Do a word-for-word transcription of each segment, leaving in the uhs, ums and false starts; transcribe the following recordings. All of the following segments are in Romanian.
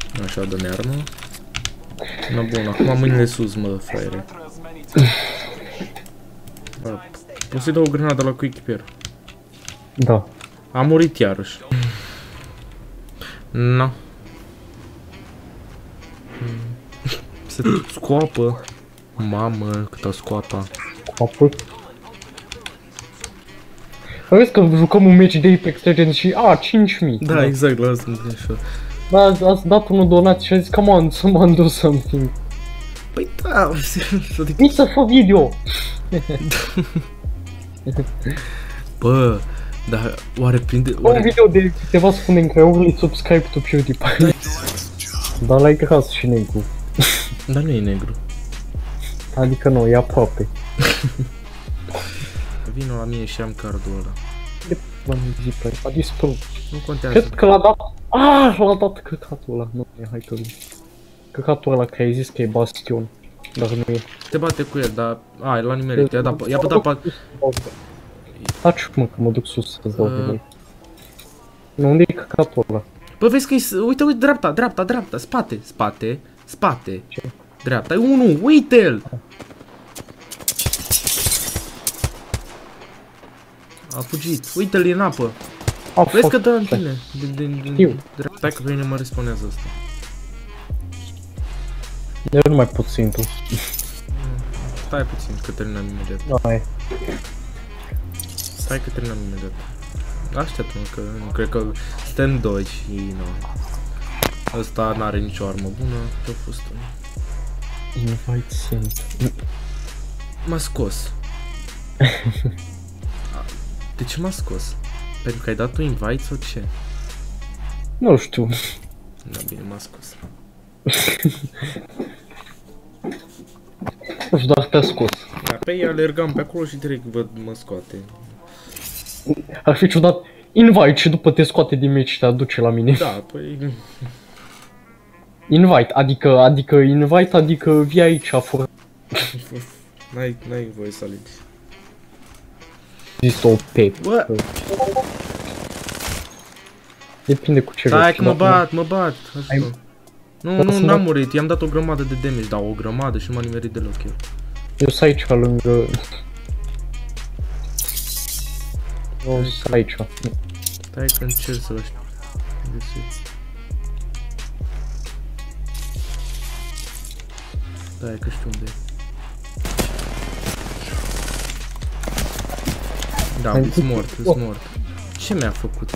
Așa, dă-mi armă. Na bun, acum mâinile sus, mă, fraiere. Poți să-i dau o grenadă la quick pier. Da. A murit iarăși. Na. Se scoapă. Mamă, câtă scoapa. Scoapă. Vezi că jucăm un match de Apex Legends și a, cinci mii. Da, da, exact, la asta îmi așa. Da, ați dat unul donat și a zis, come on, someone do something. Păi da, Nici să fac video. Bă, dar oare prinde... Oare... Un video de câteva secunde în care only subscribe to PewDiePie. Dar l-ai gras și negru. Dar nu e negru. Adică nu, e aproape. Vino la mine și am cardul ăla. A distrus. Nu contează. Cred că l-a dat... Ah, l-a dat căcatul ăla. Nu e, hai că nu. Căcatul ăla care ai zis că e bastion. Dar nu e. Te bate cu el, dar... A, e la nimerit, i-a dat... I-a dat pa... Taci mă că mă duc sus să-ți dau de lui. Nu, unde e căcatul ăla? Bă, vezi că e... Uite, uite, dreapta, dreapta, dreapta, spate, spate, spate. Ce? Dreapta, e unul, uite-l! A fugit, uite-l, e în apă. A, vezi că dă în tine. Știu. Stai că pe mine mă respawnează ăsta. Eu nu mai pot să intru. Stai puțin, că terminăm imediat. Hai. Stai că terminăm imediat. Aștept-mă, că nu cred că suntem doi și nu. Ăsta n-are nicio armă bună, ce-a fost? Invite sent. M-a scos. De ce m-a scos? Pentru că ai dat tu invite sau ce? Nu știu. Da, bine, m-a scos. Nu știu, dar te-a scos. Da, pe ei alergam pe acolo și direct văd mă scoate. Ar fi ciudat. Invite și după te scoate din meci și te aduce la mine. Da, păi... Invite, adică, adică invite, adică vii aici fără. N-ai, n-ai voie să alegi. Zis o pe. Bă! Depinde cu ce Stai vezi. că mă bat, mă bat. Ai... Nu, nu, n-am murit, i-am dat o grămadă de damage, dar o grămadă și nu m-a nimerit deloc eu. Eu sunt aici lângă... Eu sunt aici. Stai că încerc să-l găsesc. Stai că știu unde e. Da, îți mort, îți mort. Ce mi-a făcut?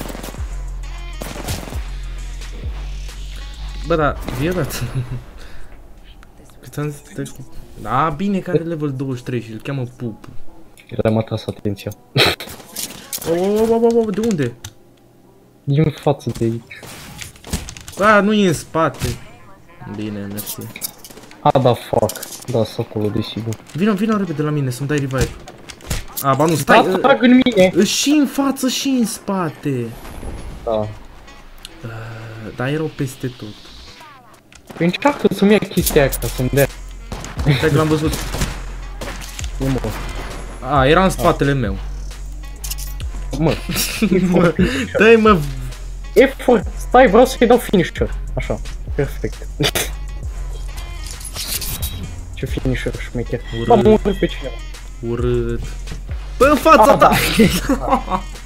Bă, da, violat. Cât am zis, da, bine că are level douăzeci și trei și îl cheamă Pupu. El m-a tras atenția. Oh, oh, oh, oh, de unde? Din față de aici. A, nu e în spate. Bine, mersi. A, da, fuck. Da, sunt acolo, desigur. Vino, vino repede la mine să-mi dai revive. A, ba nu, stai. Da, trag în mine. Și în față și în spate. Da. Dar erau peste tot. Păi încearcă să-mi ia chestia aia ca să-mi dea. Stai că l-am văzut. Nu mă. A, era în spatele meu. Mă. Mă, dai mă. F, stai, vreau să-i dau finisher. Așa, perfect. Ce finisher șmecher. Bă, mă urât pe cineva. Urât. Bă, în fața ta!